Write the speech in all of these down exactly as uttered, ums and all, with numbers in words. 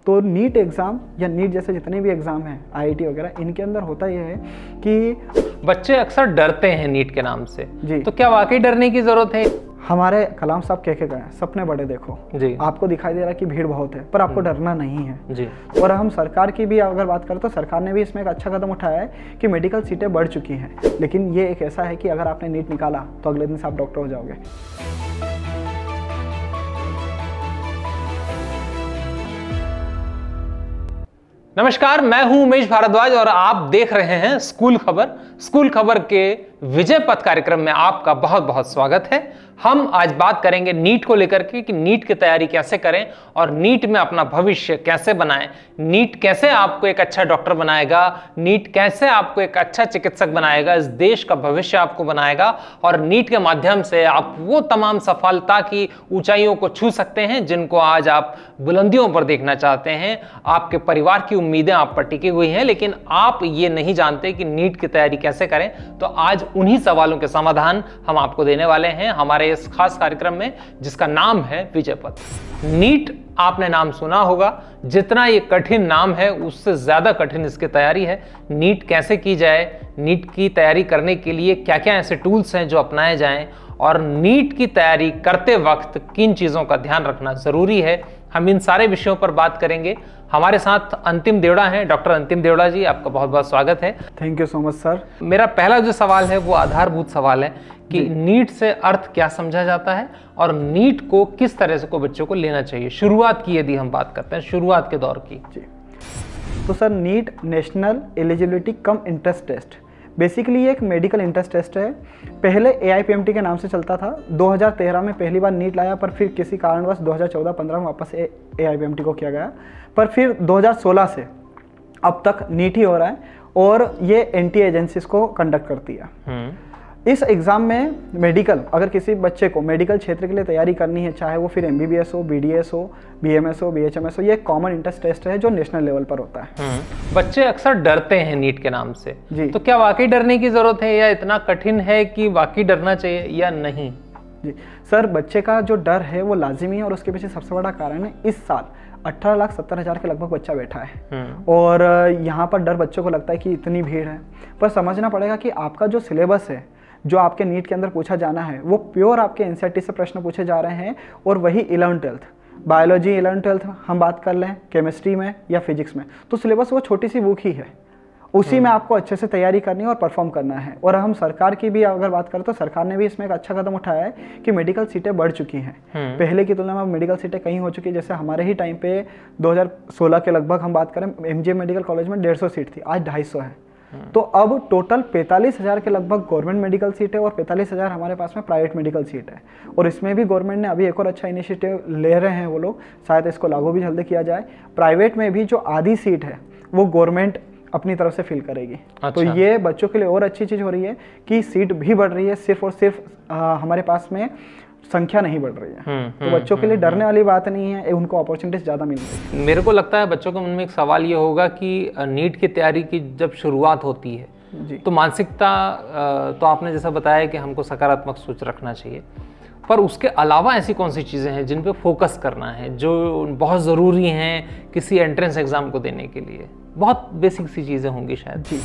तो NEET exam या NEET जैसे जितने भी एग्ज़ाम हैं आईआईटी वगैरह, इनके अंदर होता यह है कि बच्चे अक्सर डरते हैं नीट के नाम से जी। तो क्या वाकई डरने की ज़रूरत है? हमारे कलाम साहब कह के गए, सपने बड़े देखो जी। आपको दिखाई दे रहा है कि भीड़ बहुत है, पर आपको डरना नहीं है जी। और हम सरकार की भी अगर बात करें तो सरकार ने भी इसमें एक अच्छा कदम उठाया है कि मेडिकल सीटें बढ़ चुकी हैं, लेकिन ये एक ऐसा है कि अगर आपने नीट निकाला तो अगले दिन से आप डॉक्टर हो जाओगे। नमस्कार, मैं हूं उमेश भारद्वाज और आप देख रहे हैं स्कूल खबर। स्कूल खबर के विजय पथ कार्यक्रम में आपका बहुत बहुत स्वागत है। हम आज बात करेंगे नीट को लेकर के कि नीट की तैयारी कैसे करें और नीट में अपना भविष्य कैसे बनाएं। नीट कैसे आपको एक अच्छा डॉक्टर बनाएगा, नीट कैसे आपको एक अच्छा चिकित्सक बनाएगा, इस देश का भविष्य आपको बनाएगा और नीट के माध्यम से आप वो तमाम सफलता की ऊंचाइयों को छू सकते हैं जिनको आज आप बुलंदियों पर देखना चाहते हैं। आपके परिवार की उम्मीदें आप पर टिकी हुई हैं, लेकिन आप ये नहीं जानते कि नीट की तैयारी कैसे करें। तो आज उन्हीं सवालों के समाधान हम आपको देने वाले हैं हमारे इस खास कार्यक्रम में, जिसका नाम है विजय पथ। नीट आपने नाम सुना होगा, जितना ये कठिन नाम है उससे ज्यादा कठिन इसकी तैयारी है। नीट कैसे की जाए, नीट की तैयारी करने के लिए क्या क्या ऐसे टूल्स हैं जो अपनाए जाएं और नीट की तैयारी करते वक्त किन चीज़ों का ध्यान रखना ज़रूरी है, हम इन सारे विषयों पर बात करेंगे। हमारे साथ अंतिम देवड़ा हैं, डॉक्टर अंतिम देवड़ा जी, आपका बहुत बहुत स्वागत है। Thank you so much sir. मेरा पहला जो सवाल है वो आधारभूत सवाल है कि नीट से अर्थ क्या समझा जाता है और नीट को किस तरह से को बच्चों को लेना चाहिए, शुरुआत की यदि हम बात करते हैं, शुरुआत के दौर की। जी, तो sir NEET national eligibility cum entrance test, basically ये एक मेडिकल इंट्रेंस टेस्ट है। पहले A I P M T के नाम से चलता था, दो हज़ार तेरह में पहली बार नीट लाया, पर फिर किसी कारणवश दो हज़ार चौदह पंद्रह में वापस A I P M T को किया गया, पर फिर दो हज़ार सोलह से अब तक नीट ही हो रहा है और ये एन टी ए एजेंसीज को कंडक्ट करती है। इस एग्ज़ाम में मेडिकल, अगर किसी बच्चे को मेडिकल क्षेत्र के लिए तैयारी करनी है, चाहे वो फिर एम बी बी एस हो, बी डी एस हो, बी एम एस हो, बी एच एम एस हो, ये एक कॉमन इंट्रेंस टेस्ट है जो नेशनल लेवल पर होता है। बच्चे अक्सर डरते हैं नीट के नाम से जी। तो क्या वाकई डरने की जरूरत है या इतना कठिन है कि वाकई डरना चाहिए या नहीं? जी सर, बच्चे का जो डर है वो लाजिमी है और उसके पीछे सबसे बड़ा कारण है इस साल अठारह लाख सत्तर हज़ार के लगभग बच्चा बैठा है और यहाँ पर डर बच्चों को लगता है कि इतनी भीड़ है, पर समझना पड़ेगा कि आपका जो सिलेबस है, जो आपके नीट के अंदर पूछा जाना है, वो प्योर आपके N C E R T से प्रश्न पूछे जा रहे हैं और वही eleven twelfth, biology eleven twelfth हम बात कर लें, केमिस्ट्री में या फिजिक्स में, तो सिलेबस वो छोटी सी बुक ही है, उसी में आपको अच्छे से तैयारी करनी है और परफॉर्म करना है। और हम सरकार की भी अगर बात करें तो सरकार ने भी इसमें एक अच्छा कदम उठाया है कि मेडिकल सीटें बढ़ चुकी हैं। पहले की तुलना में मेडिकल सीटें कहीं हो चुकी है, जैसे हमारे ही टाइम पे दो हज़ार सोलह के लगभग हम बात करें, M G M medical college में डेढ़ सौ सीट थी, आज ढाई सौ है। तो अब टोटल पैंतालीस हज़ार के लगभग गवर्नमेंट मेडिकल सीट है और पैंतालीस हज़ार हमारे पास में प्राइवेट मेडिकल सीट है। और इसमें भी गवर्नमेंट ने अभी एक और अच्छा इनिशिएटिव ले रहे हैं वो लोग, शायद इसको लागू भी जल्दी किया जाए। प्राइवेट में भी जो आधी सीट है वो गवर्नमेंट अपनी तरफ से फिल करेगी। अच्छा। तो ये बच्चों के लिए और अच्छी चीज़ हो रही है कि सीट भी बढ़ रही है, सिर्फ और सिर्फ आ, हमारे पास में संख्या नहीं बढ़ रही है। हुँ, तो हुँ, बच्चों हुँ, के लिए डरने वाली बात नहीं है, उनको अपॉर्चुनिटीज ज़्यादा मिल रही है। मेरे को लगता है बच्चों के मन में एक सवाल ये होगा कि नीट की तैयारी की जब शुरुआत होती है जी। तो मानसिकता, तो आपने जैसा बताया कि हमको सकारात्मक सोच रखना चाहिए, पर उसके अलावा ऐसी कौन सी चीज़ें हैं जिन पे फोकस करना है, जो बहुत ज़रूरी हैं किसी एंट्रेंस एग्ज़ाम को देने के लिए? बहुत बेसिक सी चीज़ें होंगी शायद। जी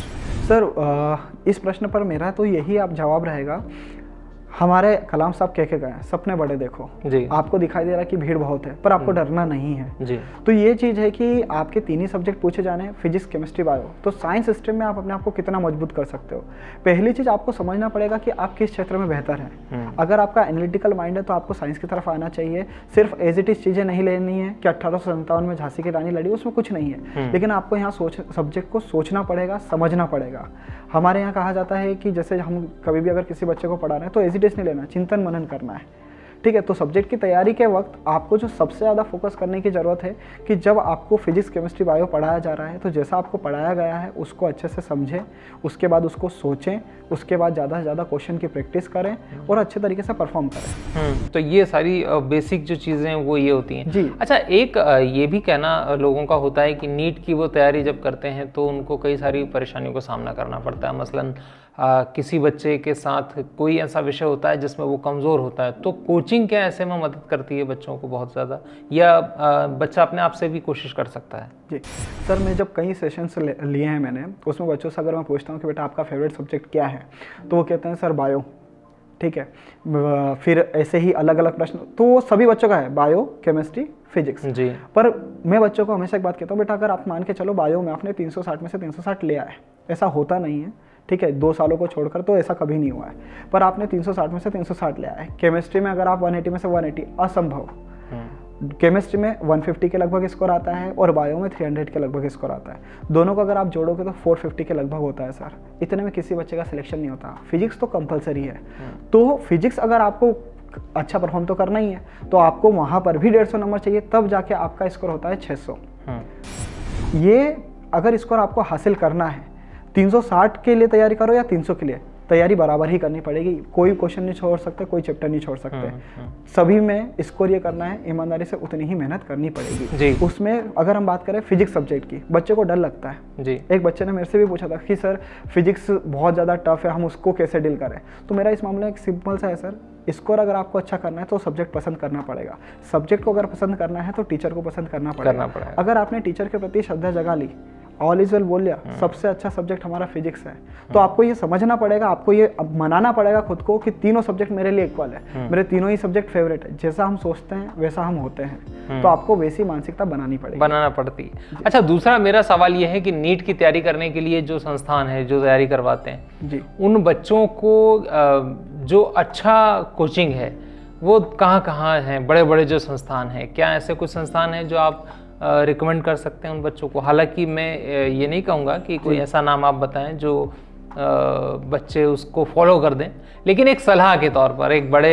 सर, इस प्रश्न पर मेरा तो यही आप जवाब रहेगा, हमारे कलाम साहब कह के गए, सपने बड़े देखो जी। आपको दिखाई दे रहा है कि भीड़ बहुत है, पर आपको डरना नहीं है जी। तो ये चीज़ है कि आपके तीन ही सब्जेक्ट पूछे जाने हैं, फिजिक्स केमिस्ट्री बायो, तो साइंस स्ट्रीम में आप अपने आप को कितना मजबूत कर सकते हो। पहली चीज़ आपको समझना पड़ेगा कि आप किस क्षेत्र में बेहतर हैं। अगर आपका एनालिटिकल माइंड है तो आपको साइंस की तरफ आना चाहिए। सिर्फ एज इट इज चीज़ें नहीं लेनी है कि अट्ठारह सौ संतावन में झांसी की रानी लड़ी, उसमें कुछ नहीं है, लेकिन आपको यहाँ सोच सब्जेक्ट को सोचना पड़ेगा, समझना पड़ेगा। हमारे यहाँ कहा जाता है कि जैसे हम कभी भी अगर किसी बच्चे को पढ़ा रहे हैं तो एज इट इज नहीं लेना, चिंतन मनन करना है, ठीक है। तो सब्जेक्ट की तैयारी के वक्त आपको जो सबसे ज़्यादा फोकस करने की ज़रूरत है कि जब आपको फिजिक्स केमिस्ट्री बायो पढ़ाया जा रहा है तो जैसा आपको पढ़ाया गया है उसको अच्छे से समझें, उसके बाद उसको सोचें, उसके बाद ज़्यादा से ज़्यादा क्वेश्चन की प्रैक्टिस करें और अच्छे तरीके से परफॉर्म करें। तो ये सारी बेसिक जो चीज़ें वो ये होती हैं जी। अच्छा, एक ये भी कहना लोगों का होता है कि नीट की वो तैयारी जब करते हैं तो उनको कई सारी परेशानियों का सामना करना पड़ता है, मसलन आ, किसी बच्चे के साथ कोई ऐसा विषय होता है जिसमें वो कमज़ोर होता है, तो कोचिंग क्या ऐसे में मदद करती है बच्चों को बहुत ज़्यादा, या आ, बच्चा अपने आप से भी कोशिश कर सकता है? जी सर, मैं जब कई सेशंस लिए हैं मैंने, उसमें बच्चों से अगर मैं पूछता हूँ कि बेटा आपका फेवरेट सब्जेक्ट क्या है, तो वो कहते हैं सर बायो। ठीक है, फिर ऐसे ही अलग अलग प्रश्न, तो सभी बच्चों का है बायो, केमिस्ट्री, फिजिक्स जी। पर मैं बच्चों को हमेशा एक बात कहता हूँ, बेटा अगर आप मान के चलो बायो में आपने तीन सौ साठ में से तीन सौ साठ लिया है, ऐसा होता नहीं है, ठीक है, दो सालों को छोड़कर तो ऐसा कभी नहीं हुआ है, पर आपने तीन सौ साठ में से तीन सौ साठ लिया है। केमिस्ट्री में अगर आप एक सौ अस्सी में से एक सौ अस्सी, असंभव। केमिस्ट्री में एक सौ पचास के लगभग स्कोर आता है और बायो में तीन सौ के लगभग स्कोर आता है। दोनों को अगर आप जोड़ोगे तो चार सौ पचास के लगभग होता है सर। इतने में किसी बच्चे का सिलेक्शन नहीं होता। फिजिक्स तो कंपलसरी है, तो फिजिक्स अगर आपको अच्छा परफॉर्म तो करना ही है, तो आपको वहाँ पर भी डेढ़ सौ नंबर चाहिए, तब जाके आपका स्कोर होता है छः सौ। ये अगर स्कोर आपको हासिल करना है, तीन सौ साठ के लिए तैयारी करो या तीन सौ के लिए, तैयारी बराबर ही करनी पड़ेगी। कोई क्वेश्चन नहीं छोड़ सकते, कोई चैप्टर नहीं छोड़ सकते, सभी में स्कोर ये करना है, ईमानदारी से उतनी ही मेहनत करनी पड़ेगी जी। उसमें अगर हम बात करें फिजिक्स सब्जेक्ट की, बच्चे को डर लगता है जी। एक बच्चे ने मेरे से भी पूछा था कि सर फिजिक्स बहुत ज़्यादा टफ है, हम उसको कैसे डील करें। तो मेरा इस मामले में एक सिंपल सा है सर, स्कोर अगर आपको अच्छा करना है तो सब्जेक्ट पसंद करना पड़ेगा। सब्जेक्ट को अगर पसंद करना है तो टीचर को पसंद करना पड़ेगा। अगर आपने टीचर के प्रति श्रद्धा जगा ली, ऑल इज वेल बोल लिया, सबसे अच्छा सब्जेक्ट हमारा फिजिक्स है, तो आपको ये समझना पड़ेगा, आपको ये मनाना पड़ेगा खुद को कि तीनों सब्जेक्ट मेरे लिए इक्वल है, मेरे तीनों ही सब्जेक्ट फेवरेट है। जैसा हम सोचते हैं वैसा हम होते हैं, तो आपको वैसी मानसिकता बनानी पड़ेगी, बनाना पड़ती है। अच्छा, दूसरा मेरा सवाल ये है कि नीट की तैयारी करने के लिए जो संस्थान है जो तैयारी करवाते हैं जी, उन बच्चों को जो अच्छा कोचिंग है वो कहाँ कहाँ है? बड़े बड़े जो संस्थान हैं, क्या ऐसे कुछ संस्थान हैं जो आप रिकमेंड कर सकते हैं उन बच्चों को? हालांकि मैं ये नहीं कहूँगा कि कोई ऐसा नाम आप बताएं जो आ, बच्चे उसको फॉलो कर दें, लेकिन एक सलाह के तौर पर, एक बड़े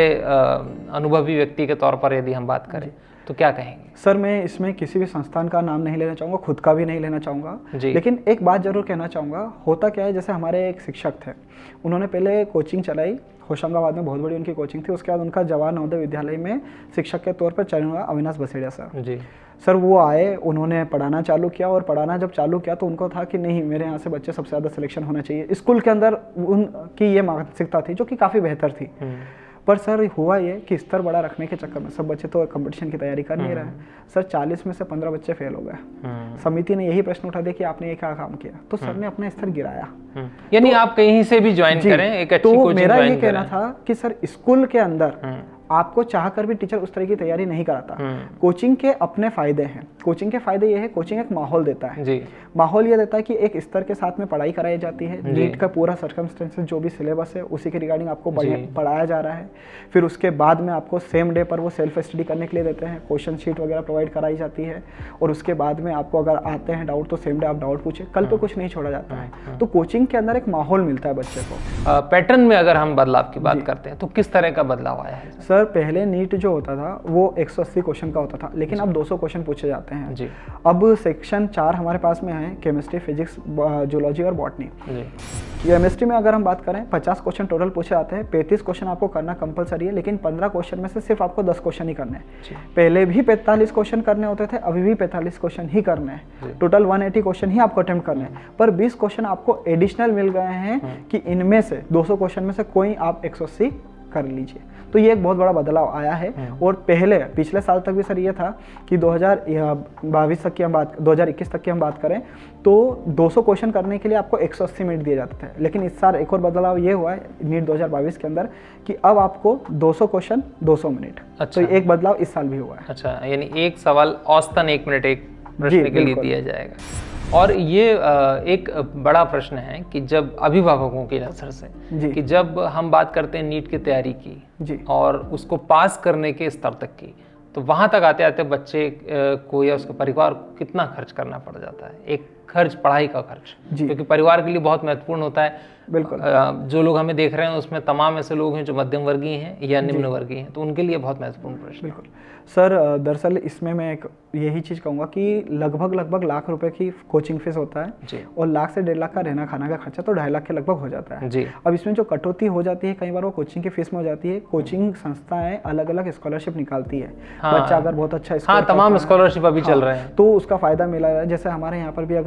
अनुभवी व्यक्ति के तौर पर यदि हम बात करें तो क्या कहेंगे? सर मैं इसमें किसी भी संस्थान का नाम नहीं लेना चाहूँगा, खुद का भी नहीं लेना चाहूँगा, लेकिन एक बात जरूर कहना चाहूँगा। होता क्या है, जैसे हमारे एक शिक्षक थे, उन्होंने पहले कोचिंग चलाई, होशंगाबाद में बहुत बड़ी उनकी कोचिंग थी। उसके बाद उनका जवाहर नवोदय विद्यालय में शिक्षक के तौर पर चयन हुआ अविनाश बसेड़िया सर जी। सर वो आए, उन्होंने पढ़ाना चालू किया, और पढ़ाना जब चालू किया तो उनको था कि नहीं, मेरे यहाँ से बच्चे सबसे ज़्यादा सिलेक्शन होना चाहिए। स्कूल के अंदर उनकी ये मानसिकता थी जो कि काफ़ी बेहतर थी। पर सर हुआ ये कि स्तर बड़ा रखने के चक्कर में सब बच्चे तो कंपटीशन की तैयारी कर नहीं रहे। सर चालीस में से पंद्रह बच्चे फेल हो गए। समिति ने यही प्रश्न उठा दिया कि आपने ये क्या काम किया, तो सर ने अपना स्तर गिराया। यानी आप कहीं से भी ज्वाइन करें, एक अच्छी कोचिंग ज्वाइन करें। तो मेरा ये कहना था कि सर स्कूल के अंदर आपको चाह कर भी टीचर उस तरह की तैयारी नहीं कराता। कोचिंग के अपने फायदे हैं। कोचिंग के फायदे ये है, कोचिंग एक माहौल देता है जी। माहौल ये देता है कि एक स्तर के साथ में पढ़ाई कराई जाती है, नीट का पूरा सर्कमस्टेंसेस जो भी सिलेबस है उसी के रिगार्डिंग आपको पढ़ाया जा रहा है। फिर उसके बाद में आपको सेम डे पर वो सेल्फ स्टडी करने के लिए देते हैं, क्वेश्चन शीट वगैरह प्रोवाइड कराई जाती है, और उसके बाद में आपको अगर आते हैं डाउट तो सेम डे आप डाउट पूछे, कल पे कुछ नहीं छोड़ा जाता है। तो कोचिंग के अंदर एक माहौल मिलता है बच्चे को। पैटर्न में अगर हम बदलाव की बात करते हैं तो किस तरह का बदलाव आया है? सर पहले नीट जो होता था वो एक सौ अस्सी क्वेश्चन का होता था, लेकिन अब दो सौ क्वेश्चन पूछे जाते हैं जी। अब सेक्शन चार हमारे पास में है, केमिस्ट्री, फिजिक्स, जूलॉजी और बॉटनी। केमिस्ट्री में अगर हम बात करें पचास क्वेश्चन टोटल पूछे जाते हैं, पैंतीस क्वेश्चन आपको करना कंपलसरी है, लेकिन पंद्रह क्वेश्चन में से सिर्फ आपको दस क्वेश्चन ही करने हैं। पहले भी पैंतालीस क्वेश्चन करने होते थे, अभी भी पैंतालीस क्वेश्चन ही करने हैं। टोटल एक सौ अस्सी क्वेश्चन ही आपको अटेम्प्ट करने हैं, पर बीस क्वेश्चन आपको एडिशनल मिल गए हैं कि इनमें से दो सौ क्वेश्चन में से कोई आप एक सौ अस्सी कर लीजिए। तो ये एक बहुत बड़ा बदलाव आया है। और पहले पिछले साल तक भी सर ये था कि दो हज़ार बाईस तक की हम बात दो हज़ार इक्कीस तक की हम बात करें तो दो सौ क्वेश्चन करने के लिए आपको एक सौ अस्सी मिनट दिए जाते थे, लेकिन इस साल एक और बदलाव ये हुआ है नीट दो हज़ार बाईस के अंदर कि अब आपको दो सौ क्वेश्चन दो सौ मिनट। अच्छा। तो एक बदलाव इस साल भी हुआ है। अच्छा, यानी एक सवाल औसतन एक मिनट एक प्रश्न के लिए दिया जाएगा। और ये एक बड़ा प्रश्न है कि जब अभिभावकों की नज़र से कि जब हम बात करते हैं नीट की तैयारी की जी, और उसको पास करने के स्तर तक की, तो वहाँ तक आते आते बच्चे को या उसके परिवार को कितना खर्च करना पड़ जाता है? एक खर्च, पढ़ाई का खर्च, क्योंकि परिवार के लिए बहुत महत्वपूर्ण होता है। बिल्कुल। जो लोग हमें देख रहे हैं उसमें तमाम ऐसे लोग हैं जो मध्यम वर्गीय हैं या निम्न वर्गीय हैं, तो उनके लिए बहुत महत्वपूर्ण प्रश्न। बिल्कुल सर, दरअसल इसमें मैं एक यही चीज़ कहूँगा कि लगभग लगभग लाख रुपए की कोचिंग फीस होता है जी, और लाख से डेढ़ लाख का रहना खाना का खर्चा तो ढाई लाख के लगभग हो जाता है जी। अब इसमें जो कटौती हो जाती है कई बार वो कोचिंग की फीस में हो जाती है। कोचिंग संस्थाएं अलग अलग स्कॉलरशिप निकालती है। हाँ, बच्चा अगर बहुत अच्छा हाँ, तमाम स्कॉलरशिप अभी हाँ, चल रहे हैं तो उसका फायदा मिला है। जैसे हमारे यहाँ पर भी अगर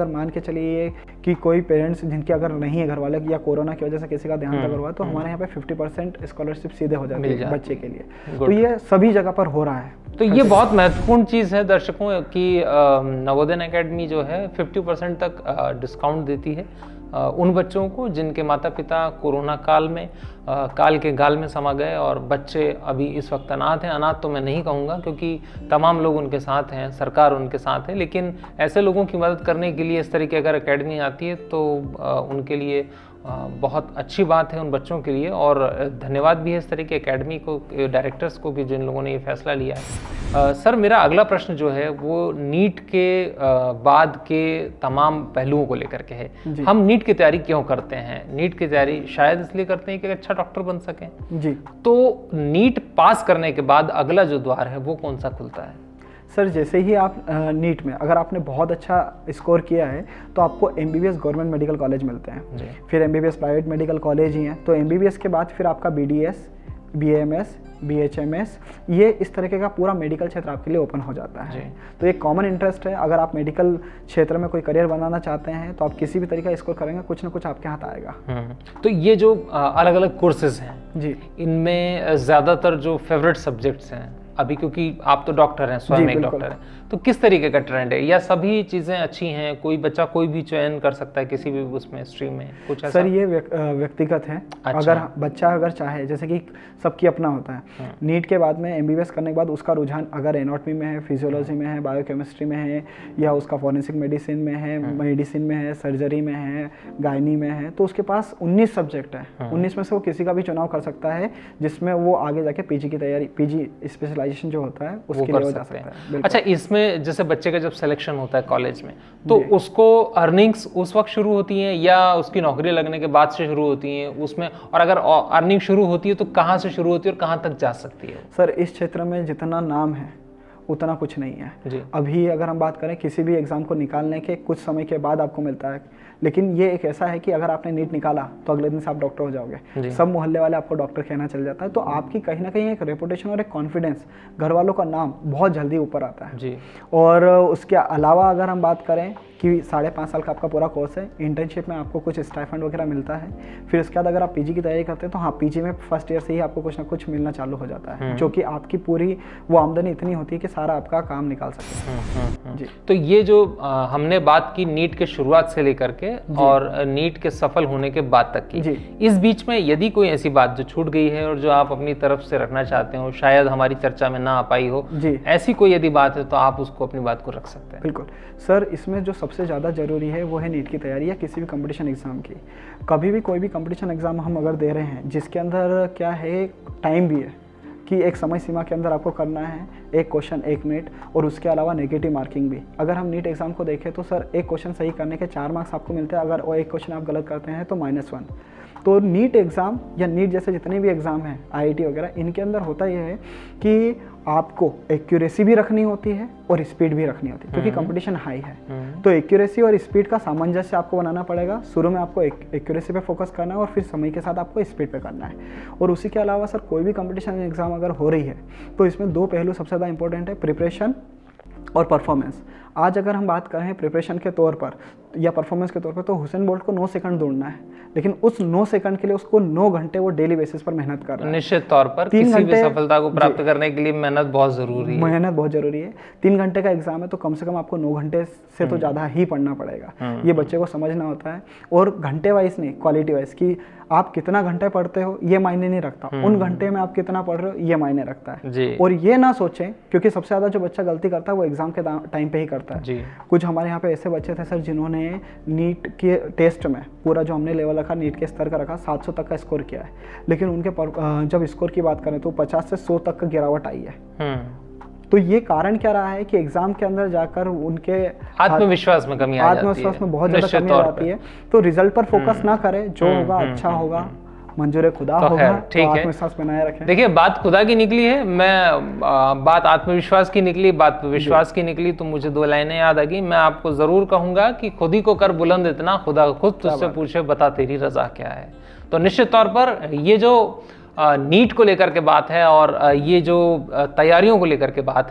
मान के चलिए कि कोई पेरेंट्स जिनके अगर नहीं है घर वाले या कोरोना की वजह से किसी का देहांत अगर हुआ तो हमारे यहाँ पे फिफ्टी परसेंट स्कॉलरशिप सीधे हो जाती है बच्चे के लिए। तो ये सभी जगह पर हो रहा है। तो ये बहुत महत्वपूर्ण चीज़ है दर्शकों कि नवोदय एकेडमी जो है फिफ्टी परसेंट तक डिस्काउंट देती है उन बच्चों को जिनके माता पिता कोरोना काल में आ, काल के गाल में समा गए और बच्चे अभी इस वक्त अनाथ हैं। अनाथ तो मैं नहीं कहूँगा क्योंकि तमाम लोग उनके साथ हैं, सरकार उनके साथ है, लेकिन ऐसे लोगों की मदद करने के लिए इस तरीके अगर एकेडमी आती है तो आ, उनके लिए आ, बहुत अच्छी बात है उन बच्चों के लिए। और धन्यवाद भी है इस तरह के एकेडमी को, डायरेक्टर्स को भी जिन लोगों ने ये फैसला लिया है। आ, सर मेरा अगला प्रश्न जो है वो नीट के आ, बाद के तमाम पहलुओं को लेकर के है। हम नीट की तैयारी क्यों करते हैं? नीट की तैयारी शायद इसलिए करते हैं कि अच्छा डॉक्टर बन सकें। जी। तो नीट पास करने के बाद अगला जो द्वार है वो कौन सा खुलता है? सर जैसे ही आप नीट में अगर आपने बहुत अच्छा स्कोर किया है तो आपको एमबीबीएस गवर्नमेंट मेडिकल कॉलेज मिलते हैं, फिर एमबीबीएस प्राइवेट मेडिकल कॉलेज ही हैं। तो एमबीबीएस के बाद फिर आपका बीडीएस, बीएमएस, बीएचएमएस, ये इस तरीके का पूरा मेडिकल क्षेत्र आपके लिए ओपन हो जाता है। तो एक कॉमन इंटरेस्ट है, अगर आप मेडिकल क्षेत्र में कोई करियर बनाना चाहते हैं तो आप किसी भी तरीका स्कोर करेंगे कुछ ना कुछ आपके हाथ आएगा। तो ये जो अलग अलग कोर्सेज हैं जी, इनमें ज़्यादातर जो फेवरेट सब्जेक्ट्स हैं अभी, क्योंकि आप तो डॉक्टर हैं, स्वयं एक डॉक्टर हैं, तो किस तरीके का ट्रेंड है या सभी चीज़ें अच्छी हैं? कोई बच्चा कोई भी चयन कर सकता है किसी भी उसमें स्ट्रीम में, कुछ ऐसा? सर ये व्यक्तिगत है। अच्छा। अगर बच्चा अगर चाहे, जैसे कि सबकी अपना होता है, नीट के बाद में एमबीबीएस करने के बाद उसका रुझान अगर एनाटॉमी में है, फिजियोलॉजी में है, बायोकेमिस्ट्री में है, या उसका फॉरेंसिक मेडिसिन में है, मेडिसिन में है, सर्जरी में है, गायनी में है, तो उसके पास उन्नीस सब्जेक्ट है। उन्नीस में से वो किसी का भी चुनाव कर सकता है जिसमें वो आगे जाके पीजी की तैयारी, पीजी स्पेशलाइजेशन जो होता है उसके लिए हो जा सकता है। अच्छा, इसमें जैसे बच्चे का जब सिलेक्शन होता है कॉलेज में तो उसको अर्निंग्स उस वक्त शुरू होती हैं या उसकी नौकरी लगने के बाद से शुरू होती हैं उसमें? और अगर अर्निंग शुरू होती है तो कहाँ से शुरू होती है और कहाँ तक जा सकती है? सर इस क्षेत्र में जितना नाम है उतना कुछ नहीं है जी। अभी अगर हम बात करें किसी भी एग्जाम को निकालने के कुछ समय के बाद आपको मिलता है, लेकिन ये एक ऐसा है कि अगर आपने नीट निकाला तो अगले दिन से आप डॉक्टर हो जाओगे, सब मोहल्ले वाले आपको डॉक्टर कहना चल जाता है। तो आपकी कहीं ना कहीं एक रेपुटेशन और एक कॉन्फिडेंस, घर वालों का नाम बहुत जल्दी ऊपर आता है जी। और उसके अलावा अगर हम बात करें कि साढ़े पाँच साल का आपका पूरा कोर्स है, इंटर्नशिप में आपको कुछ स्टाइफंड वगैरह मिलता है। फिर उसके बाद अगर आप पीजी की तैयारी करते हैं तो हाँ, पीजी में फर्स्ट ईयर से ही आपको कुछ ना कुछ मिलना चालू हो जाता है, जो कि आपकी पूरी वो आमदनी इतनी होती है कि सारा आपका काम निकाल सके जी। तो ये जो आ, हमने बात की नीट के शुरुआत से लेकर के और नीट के सफल होने के बाद तक की, इस बीच में यदि कोई ऐसी बात जो छूट गई है और जो आप अपनी तरफ से रखना चाहते हो, शायद हमारी चर्चा में ना आ पाई हो जी, ऐसी कोई यदि बात है तो आप उसको अपनी बात को रख सकते हैं। बिल्कुल सर, इसमें जो सबसे ज़्यादा ज़रूरी है वो है नीट की तैयारी या किसी भी कंपटीशन एग्ज़ाम की। कभी भी कोई भी कंपटीशन एग्ज़ाम हम अगर दे रहे हैं जिसके अंदर क्या है, टाइम भी है कि एक समय सीमा के अंदर आपको करना है, एक क्वेश्चन एक मिनट, और उसके अलावा नेगेटिव मार्किंग भी। अगर हम नीट एग्ज़ाम को देखें तो सर एक क्वेश्चन सही करने के चार मार्क्स आपको मिलते हैं, अगर वो एक क्वेश्चन आप गलत करते हैं तो माइनस वन। तो नीट एग्ज़ाम या नीट जैसे जितने भी एग्ज़ाम हैं, आईआईटी वगैरह, इनके अंदर होता यह है कि आपको एक्यूरेसी भी रखनी होती है और स्पीड भी रखनी होती है, क्योंकि कंपटीशन हाई है। तो एक्यूरेसी और स्पीड का सामंजस्य आपको बनाना पड़ेगा। शुरू में आपको एक्यूरेसी पे फोकस करना है और फिर समय के साथ आपको स्पीड पे करना है। और उसी के अलावा सर कोई भी कंपटीशन एग्जाम अगर हो रही है तो इसमें दो पहलू सबसे ज़्यादा इंपॉर्टेंट है, प्रिपरेशन और परफॉर्मेंस। आज अगर हम बात करें प्रिपरेशन के तौर पर या परफॉर्मेंस के तौर पर, तो हुसैन बोल्ट को नौ सेकंड दौड़ना है, लेकिन उस नौ सेकंड के लिए उसको नौ घंटे वो डेली बेसिस पर मेहनत कर रहा है। निश्चित तौर पर किसी भी सफलता को प्राप्त करने के लिए मेहनत बहुत जरूरी है। मेहनत बहुत जरूरी है। तीन घंटे का एग्जाम है तो कम से कम आपको नौ घंटे से तो ज़्यादा ही पढ़ना पड़ेगा। ये बच्चे को समझना होता है। और घंटे वाइज नहीं, क्वालिटी वाइज, कि आप कितना घंटे पढ़ते हो ये मायने नहीं रखता, उन घंटे में आप कितना पढ़ रहे हो ये मायने रखता है। और ये ना सोचें, क्योंकि सबसे ज़्यादा जो बच्चा गलती करता है वो एग्जाम के टाइम पे ही करता है। कुछ हमारे यहाँ पे ऐसे बच्चे थे सर जिन्होंने नीट के टेस्ट में पूरा जो हमने लेवल रखा, नीट के स्तर का रखा, सात सौ तक का स्कोर किया है, लेकिन उनके पर, जब स्कोर की बात करें तो पचास से सौ तक का गिरावट आई है। तो ये कारण क्या रहा है कि एग्जाम के अंदर जाकर उनके आत्मविश्वास में कमी आ जाती है, आत्मविश्वास में बहुत ज़्यादा कमी आ जाती है। तो रिजल्ट पर फोकस ना करें, जो होगा अच्छा होगा, मंजूर खुदा तो होगा, ठीक तो है, आत्मविश्वास बनाए रखें। देखिए बात खुदा की निकली है, मैं आ, बात आत्मविश्वास की निकली, बात विश्वास की निकली, तो मुझे दो लाइनें याद आ गई। मैं आपको जरूर कहूंगा कि खुद ही को कर बुलंद इतना, खुदा खुद तुझसे पूछे बता तेरी रजा क्या है। तो निश्चित तौर पर ये जो नीट को लेकर के बात है और ये जो तैयारियों को लेकर के बात है,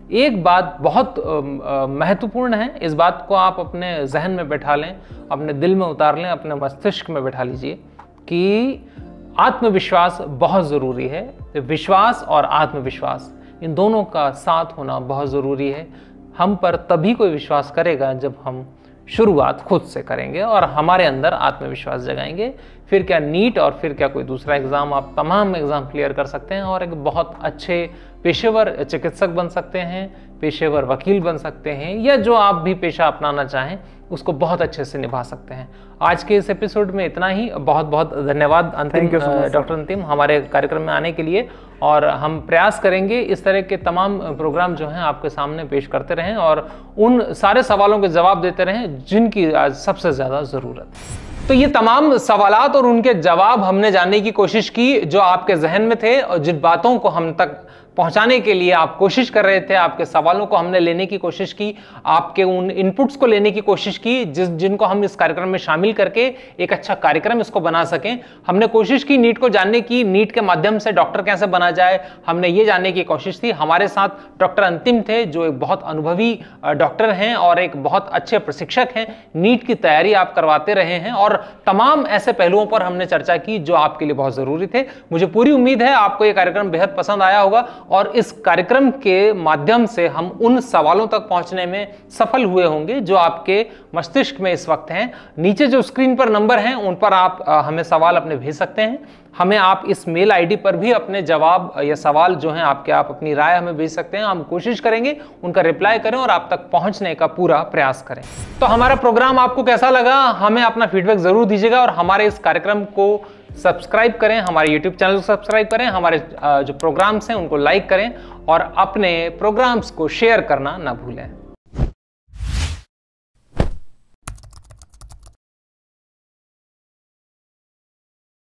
एक बात बहुत महत्वपूर्ण है, इस बात को आप अपने जहन में बैठा लें, अपने दिल में उतार लें, अपने मस्तिष्क में बैठा लीजिए कि आत्मविश्वास बहुत ज़रूरी है। विश्वास और आत्मविश्वास इन दोनों का साथ होना बहुत ज़रूरी है। हम पर तभी कोई विश्वास करेगा जब हम शुरुआत खुद से करेंगे और हमारे अंदर आत्मविश्वास जगाएंगे। फिर क्या नीट और फिर क्या कोई दूसरा एग्ज़ाम, आप तमाम एग्ज़ाम क्लियर कर सकते हैं और एक बहुत अच्छे पेशेवर चिकित्सक बन सकते हैं, पेशेवर वकील बन सकते हैं, या जो आप भी पेशा अपनाना चाहें उसको बहुत अच्छे से निभा सकते हैं। आज के इस एपिसोड में इतना ही। बहुत बहुत धन्यवाद अंतिम डॉक्टर अंतिम हमारे कार्यक्रम में आने के लिए, और हम प्रयास करेंगे इस तरह के तमाम प्रोग्राम जो हैं आपके सामने पेश करते रहें और उन सारे सवालों के जवाब देते रहें जिनकी आज सबसे ज़्यादा ज़रूरत है। तो ये तमाम सवालात और उनके जवाब हमने जानने की कोशिश की जो आपके जहन में थे और जिन बातों को हम तक पहुंचाने के लिए आप कोशिश कर रहे थे, आपके सवालों को हमने लेने की कोशिश की, आपके उन इनपुट्स को लेने की कोशिश की जिस जिनको हम इस कार्यक्रम में शामिल करके एक अच्छा कार्यक्रम इसको बना सकें। हमने कोशिश की नीट को जानने की, नीट के माध्यम से डॉक्टर कैसे बना जाए, हमने ये जानने की कोशिश थी। हमारे साथ डॉक्टर अंतिम थे जो एक बहुत अनुभवी डॉक्टर हैं और एक बहुत अच्छे प्रशिक्षक हैं। नीट की तैयारी आप करवाते रहे हैं और तमाम ऐसे पहलुओं पर हमने चर्चा की जो आपके लिए बहुत जरूरी थे। मुझे पूरी उम्मीद है आपको ये कार्यक्रम बेहद पसंद आया होगा और इस कार्यक्रम के माध्यम से हम उन सवालों तक पहुंचने में सफल हुए होंगे जो आपके मस्तिष्क में इस वक्त हैं। नीचे जो स्क्रीन पर नंबर हैं उन पर आप हमें सवाल अपने भेज सकते हैं। हमें आप इस मेल आईडी पर भी अपने जवाब या सवाल जो हैं आपके, आप अपनी राय हमें भेज सकते हैं। हम कोशिश करेंगे उनका रिप्लाई करें और आप तक पहुंचने का पूरा प्रयास करें। तो हमारा प्रोग्राम आपको कैसा लगा, हमें अपना फीडबैक जरूर दीजिएगा और हमारे इस कार्यक्रम को सब्सक्राइब करें, हमारे यूट्यूब चैनल को सब्सक्राइब करें, हमारे जो प्रोग्राम्स हैं उनको लाइक करें और अपने प्रोग्राम्स को शेयर करना ना भूलें।